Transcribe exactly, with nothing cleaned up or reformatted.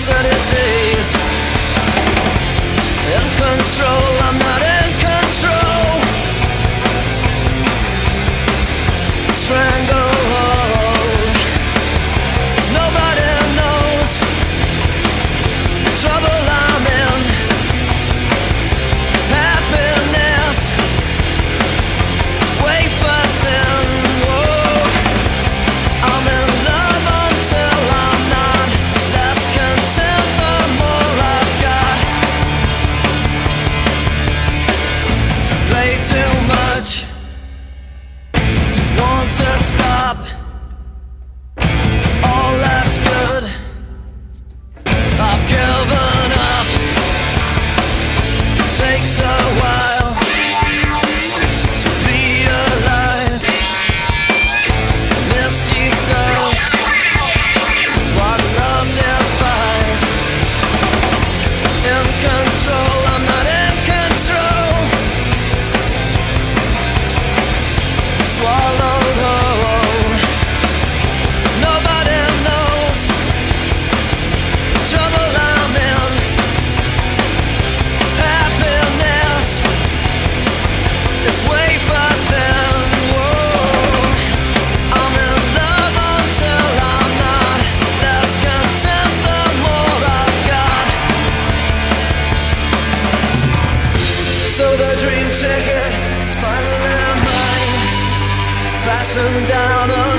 it's a disease. In control, I'm not in control. Stranglehold. Nobody knows the trouble I'm in. Happiness is wafer thin. Whoa. I'm in love until I'm not. Less content the more I've got. Play too much to want to stop. All that's good, I've given up. Takes a while to realize mystique does what love defies. In control, I'm not in control. Swallowed whole. Nobody knows the trouble I'm in. Happiness is wafer thin. Whoa. I'm in love until I'm not. Less content the more I've got. So the dream ticket is finally mine. Fastened down